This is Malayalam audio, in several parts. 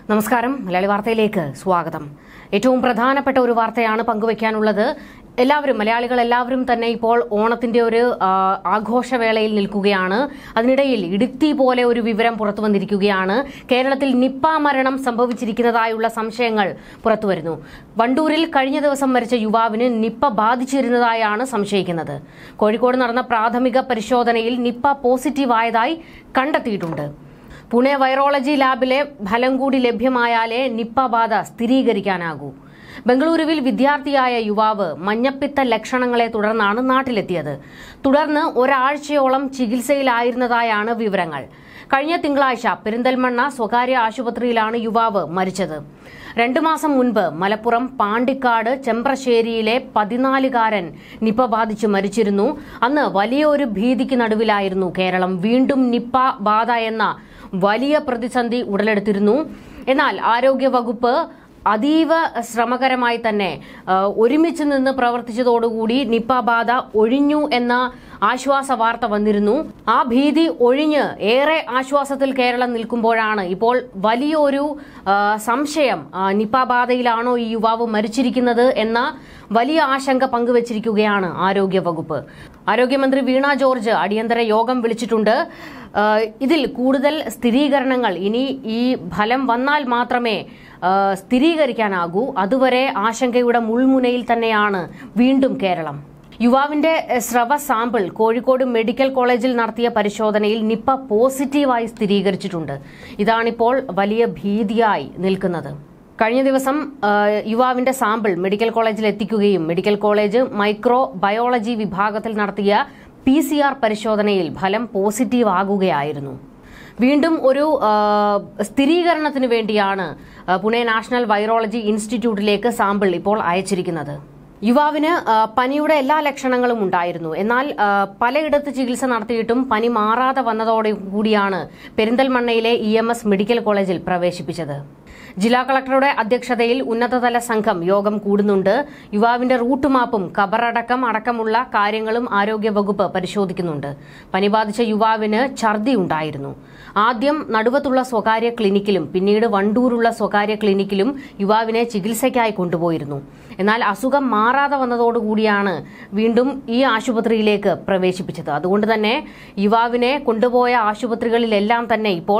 നമസ്കാരം. മലയാളി വാർത്തയിലേക്ക് സ്വാഗതം. ഏറ്റവും പ്രധാനപ്പെട്ട ഒരു വാർത്തയാണ് പങ്കുവയ്ക്കാനുള്ളത്. മലയാളികൾ എല്ലാവരും തന്നെ ഇപ്പോൾ ഓണത്തിന്റെ ഒരു ആഘോഷവേളയിൽ നിൽക്കുകയാണ്. അതിനിടയിൽ ഇടുത്തി പോലെ ഒരു വിവരം പുറത്തു വന്നിരിക്കുകയാണ്. കേരളത്തിൽ നിപ്പ മരണം സംഭവിച്ചിരിക്കുന്നതായുള്ള സംശയങ്ങൾ പുറത്തുവരുന്നു. വണ്ടൂരിൽ കഴിഞ്ഞ ദിവസം മരിച്ച യുവാവിന് നിപ്പ ബാധിച്ചിരുന്നതായാണ് സംശയിക്കുന്നത്. കോഴിക്കോട് നടന്ന പ്രാഥമിക പരിശോധനയിൽ നിപ്പ പോസിറ്റീവായതായി കണ്ടെത്തിയിട്ടുണ്ട്. പുണെ വൈറോളജി ലാബിലെ ഫലം കൂടി ലഭ്യമായാലേ നിപ്പ ബാധ സ്ഥിരീകരിക്കാനാകൂ. ബംഗളൂരുവിൽ വിദ്യാർത്ഥിയായ യുവാവ് മഞ്ഞപ്പിത്ത ലക്ഷണങ്ങളെ തുടർന്നാണ് നാട്ടിലെത്തിയത്. തുടർന്ന് ഒരാഴ്ചയോളം ചികിത്സയിലായിരുന്നതായാണ് വിവരങ്ങൾ. കഴിഞ്ഞ തിങ്കളാഴ്ച പെരിന്തൽമണ്ണ സ്വകാര്യ ആശുപത്രിയിലാണ് യുവാവ് മരിച്ചത്. 2 മാസം മുൻപ് മലപ്പുറം പാണ്ടിക്കാട് ചെമ്പ്രശ്ശേരിയിലെ 14-കാരൻ നിപ്പ ബാധിച്ച് മരിച്ചിരുന്നു. അന്ന് വലിയൊരു ഭീതിക്ക് നടുവിലായിരുന്നു കേരളം. വീണ്ടും നിപ്പ ബാധ എന്ന വലിയ പ്രതിസന്ധി ഉടലെടുത്തിരുന്നു. എന്നാൽ ആരോഗ്യവകുപ്പ് അതീവ ശ്രമകരമായി തന്നെ ഒരുമിച്ച് നിന്ന് പ്രവർത്തിച്ചതോടുകൂടി നിപ്പ ബാധ ഒഴിഞ്ഞു എന്ന ആശ്വാസ വാർത്ത വന്നിരുന്നു. ആ ഭീതി ഒഴിഞ്ഞ് ഏറെ ആശ്വാസത്തിൽ കേരളം നിൽക്കുമ്പോഴാണ് ഇപ്പോൾ വലിയൊരു സംശയം, നിപ്പ ബാധയിലാണോ ഈ യുവാവ് മരിച്ചിരിക്കുന്നത് എന്ന വലിയ ആശങ്ക പങ്കുവച്ചിരിക്കുകയാണ് ആരോഗ്യവകുപ്പ്. ആരോഗ്യമന്ത്രി വീണ ജോർജ് അടിയന്തര യോഗം വിളിച്ചിട്ടുണ്ട്. ഇതിൽ കൂടുതൽ സ്ഥിരീകരണങ്ങൾ ഇനി ഈ ഫലം വന്നാൽ മാത്രമേ സ്ഥിരീകരിക്കാനാകൂ. അതുവരെ ആശങ്കയുടെ മുൾമുനയിൽ തന്നെയാണ് വീണ്ടും കേരളം. യുവാവിന്റെ സ്രവ സാമ്പിൾ കോഴിക്കോട് മെഡിക്കൽ കോളേജിൽ നടത്തിയ പരിശോധനയിൽ നിപ്പ പോസിറ്റീവായി സ്ഥിരീകരിച്ചിട്ടുണ്ട്. ഇതാണിപ്പോൾ വലിയ ഭീതിയായി നിൽക്കുന്നത്. കഴിഞ്ഞ ദിവസം യുവാവിന്റെ സാമ്പിൾ മെഡിക്കൽ കോളേജിൽ എത്തിക്കുകയും മെഡിക്കൽ കോളേജ് മൈക്രോ ബയോളജി വിഭാഗത്തിൽ നടത്തിയ PCR പരിശോധനയിൽ ഫലം പോസിറ്റീവ് ആകുകയായിരുന്നു. വീണ്ടും ഒരു സ്ഥിരീകരണത്തിനു വേണ്ടിയാണ് പുണെ നാഷണൽ വൈറോളജി ഇൻസ്റ്റിറ്റ്യൂട്ടിലേക്ക് സാമ്പിൾ ഇപ്പോൾ അയച്ചിരിക്കുന്നത്. യുവാവിന് പനിയുടെ എല്ലാ ലക്ഷണങ്ങളും ഉണ്ടായിരുന്നു. എന്നാൽ പലയിടത്ത് ചികിത്സ നടത്തിയിട്ടും പനി മാറാതെ വന്നതോടെ കൂടിയാണ് പെരിന്തൽമണ്ണയിലെ EMS മെഡിക്കൽ കോളേജിൽ പ്രവേശിപ്പിച്ചത്. ജില്ലാ കളക്ടറുടെ അധ്യക്ഷതയിൽ ഉന്നതതല സംഘം യോഗം കൂടുന്നുണ്ട്. യുവാവിന്റെ റൂട്ട് മാപ്പും അടക്കമുള്ള കാര്യങ്ങളും ആരോഗ്യവകുപ്പ് പരിശോധിക്കുന്നുണ്ട്. പനി ബാധിച്ച യുവാവിന് ഛർദി ഉണ്ടായിരുന്നു. ആദ്യം നടുവത്തുള്ള സ്വകാര്യ ക്ലിനിക്കിലും പിന്നീട് വണ്ടൂരുള്ള സ്വകാര്യ ക്ലിനിക്കിലും യുവാവിനെ ചികിത്സയ്ക്കായി കൊണ്ടുപോയിരുന്നു. എന്നാൽ അസുഖം മാറാതെ വന്നതോടുകൂടിയാണ് വീണ്ടും ഈ ആശുപത്രിയിലേക്ക് പ്രവേശിപ്പിച്ചത്. അതുകൊണ്ട് തന്നെ യുവാവിനെ കൊണ്ടുപോയ ആശുപത്രികളിലെല്ലാം തന്നെ ഇപ്പോൾ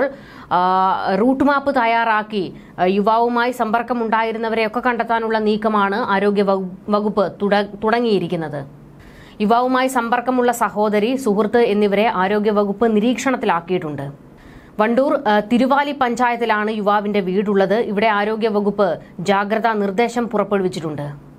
റൂട്ട് മാപ്പ് തയ്യാറാക്കി യുവാവുമായി സമ്പർക്കമുണ്ടായിരുന്നവരെയൊക്കെ കണ്ടെത്താനുള്ള നീക്കമാണ് ആരോഗ്യ വകുപ്പ് തുടങ്ങിയിരിക്കുന്നത്. യുവാവുമായി സമ്പർക്കമുള്ള സഹോദരി, സുഹൃത്ത് എന്നിവരെ ആരോഗ്യവകുപ്പ് നിരീക്ഷണത്തിലാക്കിയിട്ടുണ്ട്. വണ്ടൂർ തിരുവാലി പഞ്ചായത്തിലാണ് യുവാവിന്റെ വീടുള്ളത്. ഇവിടെ ആരോഗ്യവകുപ്പ് ജാഗ്രതാ നിർദ്ദേശം പുറപ്പെടുവിച്ചിട്ടുണ്ട്.